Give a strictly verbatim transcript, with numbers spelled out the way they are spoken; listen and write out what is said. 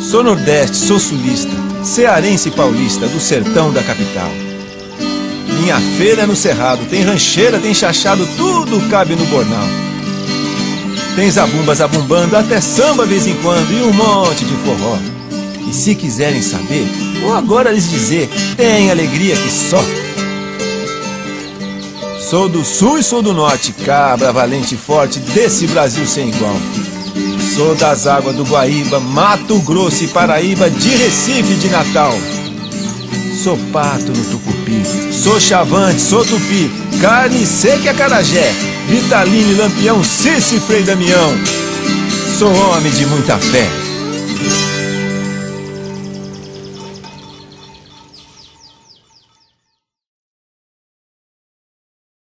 Sou nordeste, sou sulista, cearense e paulista, do sertão da capital. Minha feira é no cerrado, tem rancheira, tem chachado, tudo cabe no bornal. Tem zabumba zabumbando, até samba vez em quando e um monte de forró. E se quiserem saber, vou agora lhes dizer, tem alegria que só. Sou do sul e sou do norte, cabra, valente e forte, desse Brasil sem igual. Sou das águas do Guaíba, Mato Grosso e Paraíba, de Recife e de Natal. Sou pato no tucupi, sou chavante, sou tupi, carne seca e acarajé, Vitalino e Lampião, Cício e Frei Damião. Sou homem de muita fé.